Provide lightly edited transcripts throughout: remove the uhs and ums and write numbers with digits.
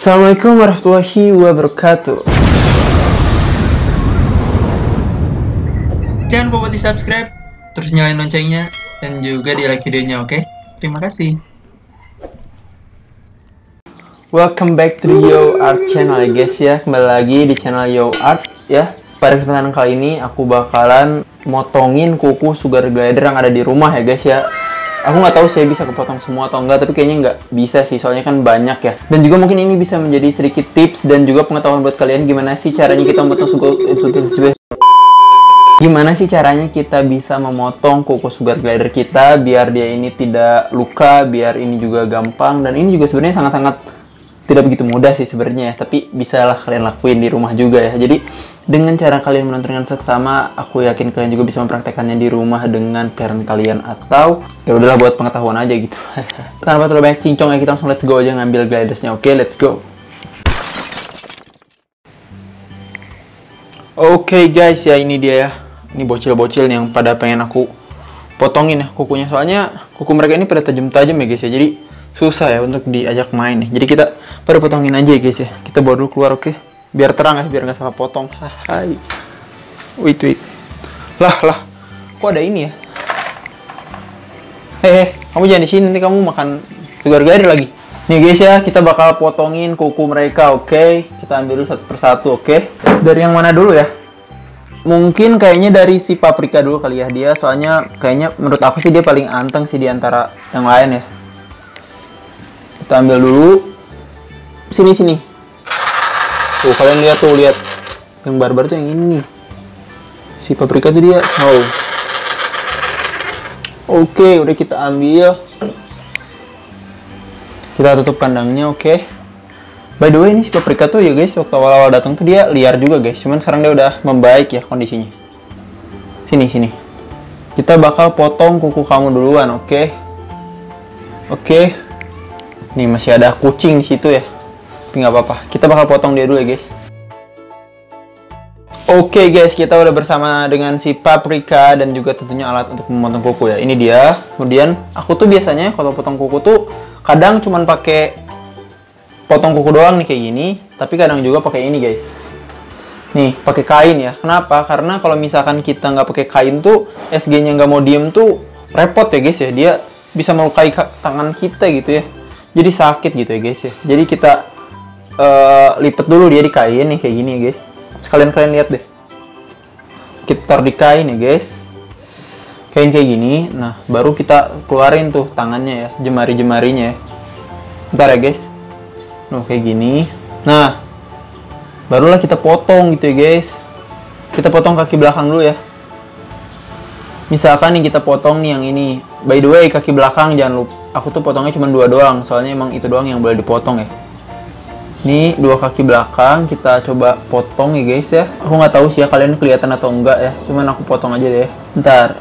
Assalamualaikum warahmatullahi wabarakatuh. Jangan lupa buat di subscribe, terus nyalain loncengnya, dan juga di like videonya, oke? Terima kasih. Welcome back to the Yo Art channel ya guys ya. Kembali lagi di channel Yo Art ya. Pada kesempatan kali ini aku bakalan motongin kuku sugar glider yang ada di rumah ya guys ya. Aku nggak tahu saya bisa kepotong semua atau enggak, tapi kayaknya nggak bisa sih, soalnya kan banyak ya. Dan juga mungkin ini bisa menjadi sedikit tips dan juga pengetahuan buat kalian gimana sih caranya kita memotong gimana sih caranya kita bisa memotong kuku sugar glider kita biar dia ini tidak luka, biar ini juga gampang, dan ini juga sebenarnya sangat-sangat tidak begitu mudah sih sebenarnya ya, tapi bisalah kalian lakuin di rumah juga ya. Jadi dengan cara kalian menonton dengan seksama, aku yakin kalian juga bisa mempraktekannya di rumah dengan parent kalian, atau ya udahlah buat pengetahuan aja gitu. Tanpa terlalu banyak cincong ya, kita langsung let's go aja ngambil glidersnya. Oke, let's go. Oke guys ya, ini dia ya. Ini bocil-bocil yang pada pengen aku potongin ya kukunya, soalnya kuku mereka ini pada tajam-tajam ya guys ya, jadi susah ya untuk diajak main nih. Jadi kita pada potongin aja ya guys ya. Kita bawa dulu keluar, oke? Biar terang ya, biar nggak salah potong. Hai. Wait. Lah. Kok ada ini ya? Kamu jangan di sini, nanti kamu makan sugar glider lagi. Nih guys ya, kita bakal potongin kuku mereka, oke? Kita ambil dulu satu persatu, oke? Dari yang mana dulu ya? Mungkin kayaknya dari si paprika dulu kali ya, dia soalnya kayaknya menurut aku sih dia paling anteng sih di antara yang lain ya. Kita ambil dulu. Sini. Tuh, kalian lihat tuh, lihat. Yang barbar tuh yang ini nih. Si paprika tuh dia. Oh. Oke, udah kita ambil. Kita tutup kandangnya, oke. By the way, ini si paprika tuh ya guys, waktu awal-awal datang tuh dia liar juga guys. Cuman sekarang dia udah membaik ya kondisinya. Sini. Kita bakal potong kuku kamu duluan, oke? Oke. Nih masih ada kucing di situ ya. Tapi nggak apa-apa. Kita bakal potong dia dulu ya guys. Oke guys, kita udah bersama dengan si paprika dan juga tentunya alat untuk memotong kuku ya. Ini dia. Kemudian aku tuh biasanya kalau potong kuku tuh kadang cuman pakai potong kuku doang nih kayak gini, tapi kadang juga pakai ini guys. Nih, pakai kain ya. Kenapa? Karena kalau misalkan kita nggak pakai kain tuh, SG-nya nggak mau diem tuh repot ya guys ya. Dia bisa melukai tangan kita gitu ya. Jadi sakit gitu ya guys ya. Jadi kita lipet dulu dia di kain nih kayak gini ya guys. Sekalian kalian lihat deh. Kita taruh di kain ya guys. Kain kayak gini. Nah, baru kita keluarin tuh tangannya ya, jemari-jemarinya ya. Bentar ya guys. Kayak gini. Nah, barulah kita potong gitu ya guys. Kita potong kaki belakang dulu ya. Misalkan nih kita potong nih yang ini. By the way, kaki belakang jangan lupa, aku tuh potongnya cuma 2 doang, soalnya emang itu doang yang boleh dipotong ya. Nih 2 kaki belakang kita coba potong ya guys ya. Aku nggak tahu sih ya kalian kelihatan atau enggak ya. Cuman aku potong aja deh. Bentar.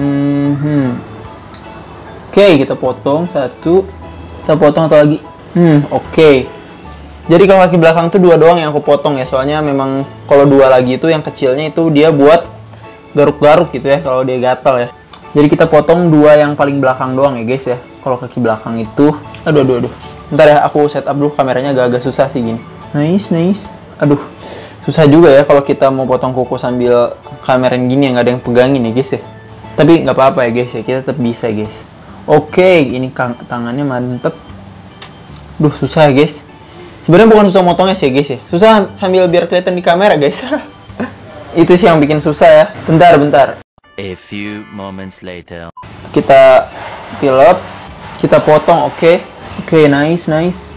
Oke, kita potong 1. Kita potong atau lagi. Oke. Jadi kalau kaki belakang tuh 2 doang yang aku potong ya. Soalnya memang kalau 2 lagi itu yang kecilnya itu dia buat garuk-garuk gitu ya kalau dia gatal ya. Jadi kita potong 2 yang paling belakang doang ya guys ya. Kalau kaki belakang itu, aduh. Bentar ya, aku setup dulu kameranya, agak susah sih gini. Nice. Aduh, susah juga ya kalau kita mau potong kuku sambil kameran gini yang nggak ada yang pegangin ya guys ya. Tapi nggak apa-apa ya guys ya, kita tetap bisa guys. Oke, ini tangannya mantep. Duh, susah ya guys. Sebenarnya bukan susah motongnya sih ya guys ya. Susah sambil biar kelihatan di kamera guys. Itu sih yang bikin susah ya. Bentar. A few moments later. Kita tilep, kita potong, oke. Oke, nice.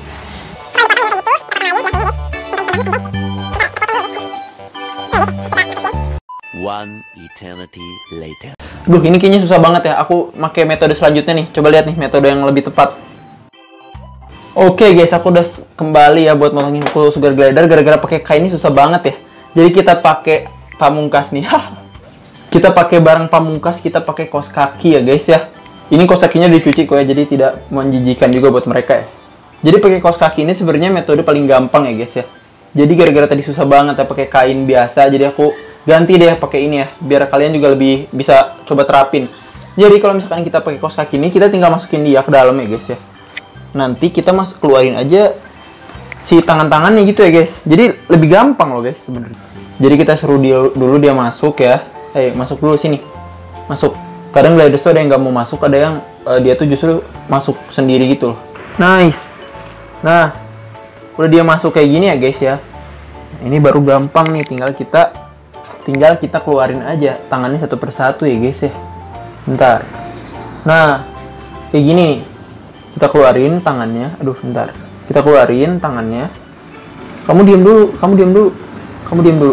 One eternity later. Duh, ini kayaknya susah banget ya. Aku pakai metode selanjutnya nih. Coba lihat nih metode yang lebih tepat. Oke guys, aku udah kembali ya buat motongin kuku sugar glider. Gara-gara pakai kain ini susah banget ya. Jadi kita pakai pamungkas nih. Kita pakai barang pamungkas, kita pakai kaos kaki ya guys ya. Ini kaos kakinya dicuci kok ya, jadi tidak menjijikan juga buat mereka ya. Jadi pakai kaos kaki ini sebenarnya metode paling gampang ya guys ya. Jadi gara-gara tadi susah banget ya pakai kain biasa, jadi aku ganti deh pakai ini ya, biar kalian juga lebih bisa coba terapin. Jadi kalau misalkan kita pakai kaos kaki ini, kita tinggal masukin dia ke dalam ya guys ya. Nanti kita keluarin aja si tangan-tangannya gitu ya guys. Jadi lebih gampang loh guys sebenarnya. Jadi kita suruh dia dulu, dia masuk ya. Masuk dulu sini. Masuk. Kadang gliders tuh ada yang nggak mau masuk, ada yang dia tuh justru masuk sendiri gitu loh. Nice. Nah, udah dia masuk kayak gini ya guys ya. Ini baru gampang nih, tinggal kita keluarin aja tangannya satu persatu ya guys ya. Bentar. Nah, kayak gini nih. Kita keluarin tangannya. Aduh, bentar. Kita keluarin tangannya. Kamu diam dulu. Diam dulu.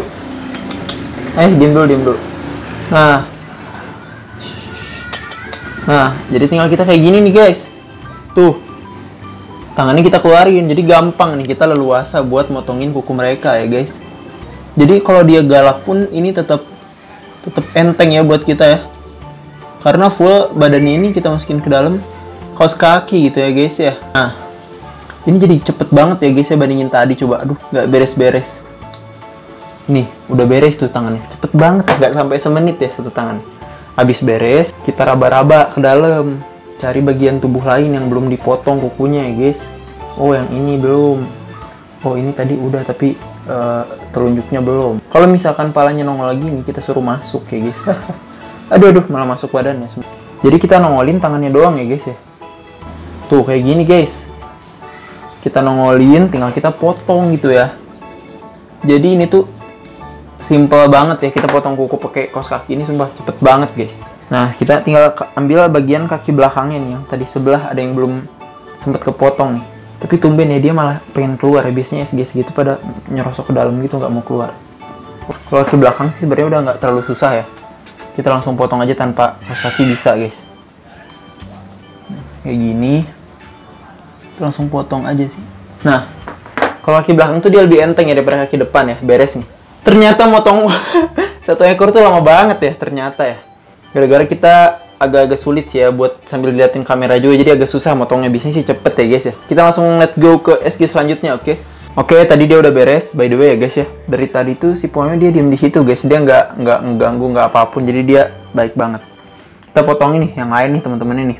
Nah, jadi tinggal kita kayak gini nih guys. Tuh. Tangannya kita keluarin. Jadi gampang nih, kita leluasa buat motongin kuku mereka ya guys. Jadi kalau dia galak pun ini tetap enteng ya buat kita ya. Karena full badannya ini kita masukin ke dalam kaos kaki gitu ya guys ya. Nah, ini jadi cepet banget ya guys ya bandingin tadi. Coba, aduh, nggak beres-beres. Nih, udah beres tuh tangannya. Cepet banget, nggak sampai semenit ya satu tangan. Habis beres, kita raba-raba ke dalam. Cari bagian tubuh lain yang belum dipotong kukunya ya guys. Oh, yang ini belum. Oh, ini tadi udah, tapi telunjuknya belum. Kalau misalkan palanya nongol lagi nih, kita suruh masuk ya guys. Aduh, malah masuk badannya. Jadi kita nongolin tangannya doang ya guys ya. Tuh, kayak gini guys. Kita nongolin, tinggal kita potong gitu ya. Jadi ini tuh simple banget ya, kita potong kuku pakai kaos kaki ini, sumpah cepet banget guys. Nah, kita tinggal ambil bagian kaki belakangnya nih, yang tadi sebelah ada yang belum sempet kepotong nih. Tapi tumben ya, dia malah pengen keluar ya. Biasanya SG gitu pada nyerosok ke dalam gitu, nggak mau keluar. Kalau kaki belakang sih sebenarnya udah nggak terlalu susah ya. Kita langsung potong aja tanpa kaos kaki bisa guys. Nah, kayak gini. Kita langsung potong aja sih. Nah, kalau kaki belakang tuh dia lebih enteng ya daripada kaki depan ya. Beres nih. Ternyata motong satu ekor tuh lama banget ya ternyata ya. Gara-gara kita agak-agak sulit sih ya buat sambil liatin kamera juga, jadi agak susah motongnya. Biasanya sih cepet ya guys ya. Kita langsung let's go ke SG selanjutnya, oke? Oke, tadi dia udah beres. By the way ya guys ya, dari tadi tuh si Poemnya dia diem di situ guys. Dia nggak ngeganggu, nggak apapun. Jadi dia baik banget. Kita potong ini yang lain nih teman-teman ini.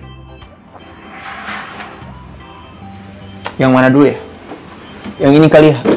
Yang mana dulu ya? Yang ini kali ya.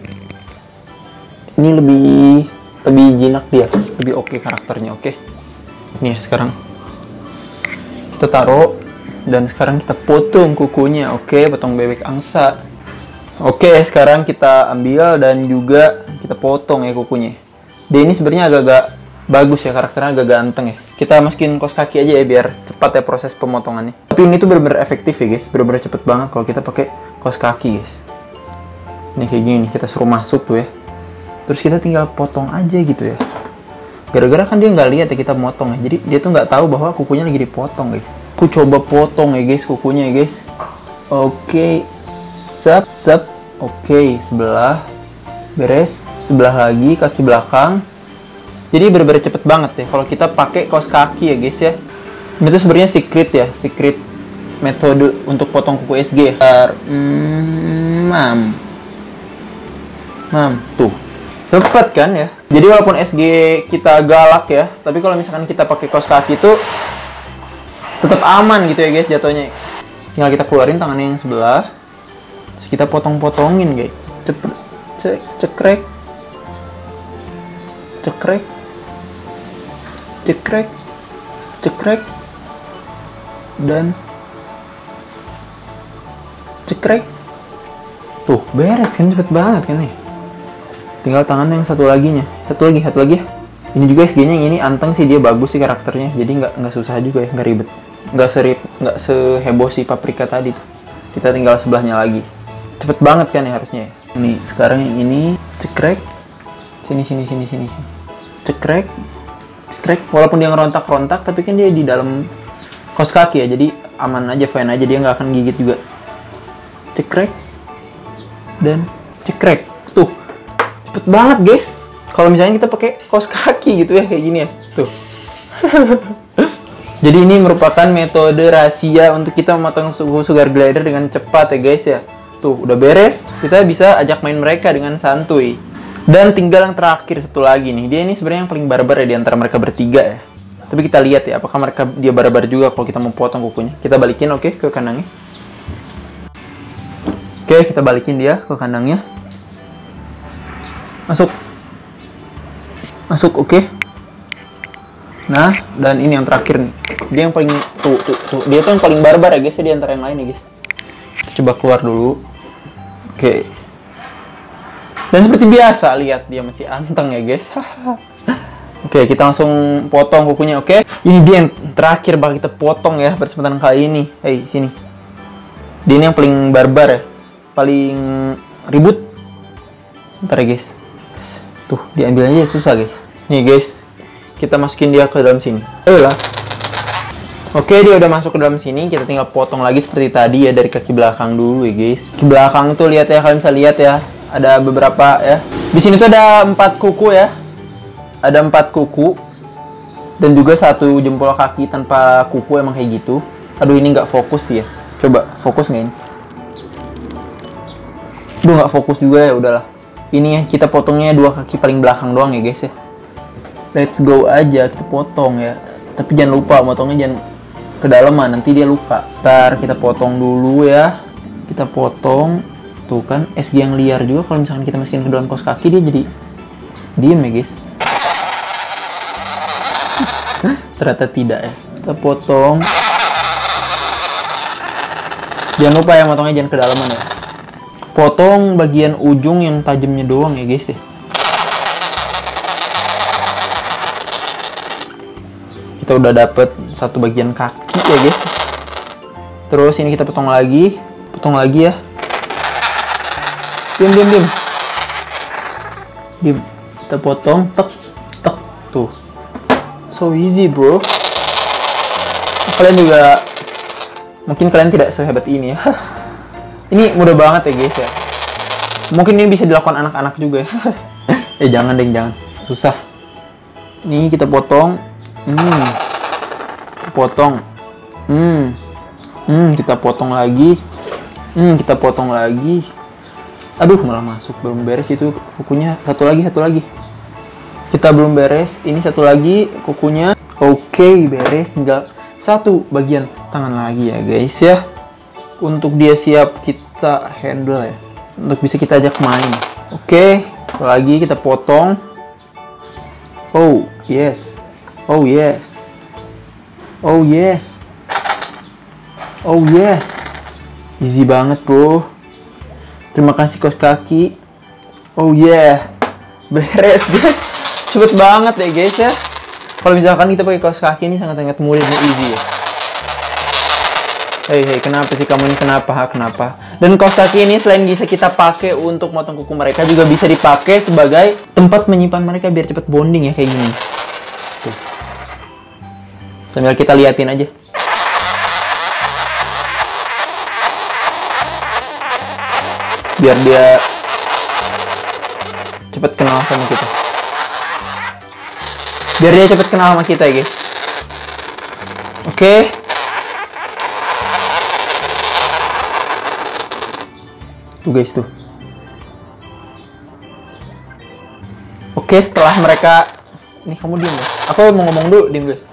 Ini lebih jinak dia, lebih oke karakternya, oke? Nih sekarang kita taruh dan sekarang kita potong kukunya, oke? Potong bebek angsa. Oke, sekarang kita ambil dan juga kita potong ya kukunya. Dia ini sebenarnya agak-agak bagus ya, karakternya agak ganteng ya. Kita masukin kaos kaki aja ya biar cepat ya proses pemotongannya. Tapi ini tuh bener-bener efektif ya guys, bener-bener cepet banget kalau kita pakai kaos kaki guys. Ini kayak gini, kita suruh masuk tuh ya. Terus kita tinggal potong aja gitu ya. Gara-gara kan dia nggak lihat ya kita motong ya. Jadi dia tuh nggak tahu bahwa kukunya lagi dipotong guys. Aku coba potong ya guys kukunya ya guys. Oke, sep. Oke, sebelah. Beres. Sebelah lagi kaki belakang. Jadi bener-bener cepet banget ya kalau kita pakai kaos kaki ya guys ya. Ini tuh sebenarnya secret metode untuk potong kuku SG ya. Tuh. Cepet kan ya. Jadi walaupun SG kita galak ya, tapi kalau misalkan kita pakai kaos kaki itu tetap aman gitu ya guys jatuhnya. Tinggal kita keluarin tangannya yang sebelah, terus kita potong-potongin guys. Cekrek, dan cekrek. Tuh beres kan, cepet banget kan nih. Tinggal tangan yang satu lagi ya. Ini juga SG-nya yang ini anteng sih, dia bagus sih karakternya. Jadi nggak susah juga ya, nggak ribet. Nggak seheboh si Paprika tadi tuh. Kita tinggal sebelahnya lagi. Cepet banget kan ya harusnya ya. Nih sekarang yang ini cekrek. Sini. Cekrek. Walaupun dia ngerontak-rontak, tapi kan dia di dalam kaos kaki ya. Jadi aman aja, fine aja, dia nggak akan gigit juga. Cekrek. Dan cekrek. Tuh. Cepet banget guys. Kalau misalnya kita pakai kaos kaki gitu ya, kayak gini ya. Tuh. Jadi ini merupakan metode rahasia untuk kita memotong sugar glider dengan cepat ya guys ya. Tuh, udah beres. Kita bisa ajak main mereka dengan santuy. Dan tinggal yang terakhir satu lagi nih. Dia ini sebenarnya yang paling barbar ya di antara mereka bertiga ya. Tapi kita lihat ya, apakah dia barbar juga kalau kita mau potong kukunya. Kita balikin oke ke kanangnya. Oke, kita balikin dia ke kandangnya. Masuk. Masuk, oke. Nah, dan ini yang terakhir nih. Dia yang paling tuh. Dia tuh yang paling barbar ya guys, di antara yang lain ya guys. Kita coba keluar dulu. Oke. Dan seperti biasa, lihat dia masih anteng ya guys. Oke, kita langsung potong kukunya, oke? Ini dia yang terakhir bakal kita potong ya pada kesempatan kali ini. Hei, sini. Dia ini yang paling barbar ya. Paling ribut. Bentar ya guys. Tuh, diambil aja susah guys. Nih guys, kita masukin dia ke dalam sini. Lah. Oke, dia udah masuk ke dalam sini. Kita tinggal potong lagi seperti tadi ya, dari kaki belakang dulu ya guys. Kaki belakang tuh lihat ya, kalian bisa lihat ya. Ada beberapa ya. Di sini tuh ada 4 kuku ya. Ada 4 kuku dan juga 1 jempol kaki tanpa kuku, emang kayak gitu. Aduh, ini nggak fokus ya. Coba fokus nggak ini? Aduh, nggak fokus juga ya, udahlah. Ini ya, kita potongnya 2 kaki paling belakang doang ya guys ya. Let's go aja, kita potong ya. Tapi jangan lupa potongnya jangan kedalaman, nanti dia luka. Ntar kita potong dulu ya. Kita potong. Tuh kan, SG yang liar juga kalau misalkan kita masukin ke dalam kaos kaki, dia jadi diem ya guys. Ternyata tidak ya. Kita potong. Jangan lupa ya, motongnya jangan kedalaman ya. Potong bagian ujung yang tajamnya doang ya guys ya. Kita udah dapet 1 bagian kaki ya guys. Terus ini kita potong lagi ya. Diam. Kita potong, tek. Tuh. So easy bro. Kalian juga, mungkin kalian tidak sehebat ini ya. Ini mudah banget ya guys ya. Mungkin ini bisa dilakukan anak-anak juga ya. Jangan deh, jangan. Susah. Ini kita potong. Potong. Kita potong lagi. Kita potong lagi. Aduh, malah masuk. Belum beres itu kukunya. Satu lagi. Kita belum beres. Ini 1 lagi kukunya. Oke, beres. Tinggal 1 bagian tangan lagi ya guys ya. Untuk dia siap kita handle ya. Untuk bisa kita ajak main. Oke, satu lagi kita potong. Oh yes. Easy banget bro. Terima kasih kaos kaki. Oh yeah. Beres guys. Cepet banget ya guys ya. Kalau misalkan kita pakai kaos kaki ini sangat-sangat mudah dan easy ya. Hei, kenapa sih kamu ini? Kenapa? Dan kaos kaki ini selain bisa kita pakai untuk motong kuku mereka, juga bisa dipakai sebagai tempat menyimpan mereka biar cepet bonding ya, kayak gini. Tuh. Sambil kita liatin aja. Biar dia cepet kenal sama kita. Ya guys. Oke. Tuh guys tuh. Oke, setelah mereka, nih kamu diem ya. Aku mau ngomong dulu, diem gue.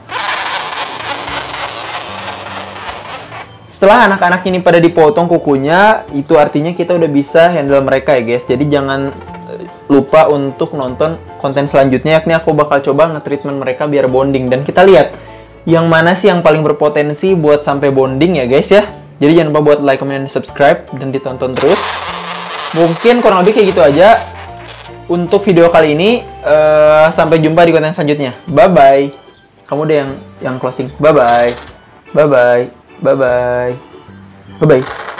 Setelah anak-anak ini pada dipotong kukunya, itu artinya kita udah bisa handle mereka ya guys. Jadi jangan lupa untuk nonton konten selanjutnya, yakni aku bakal coba nge-treatment mereka biar bonding. Dan kita lihat yang mana sih yang paling berpotensi buat sampai bonding ya guys ya. Jadi jangan lupa buat like, comment, dan subscribe, dan ditonton terus. Mungkin kurang lebih kayak gitu aja untuk video kali ini. Sampai jumpa di konten selanjutnya. Bye-bye. Kamu deh yang closing. Bye-bye. Bye-bye. Bye-bye. Bye-bye.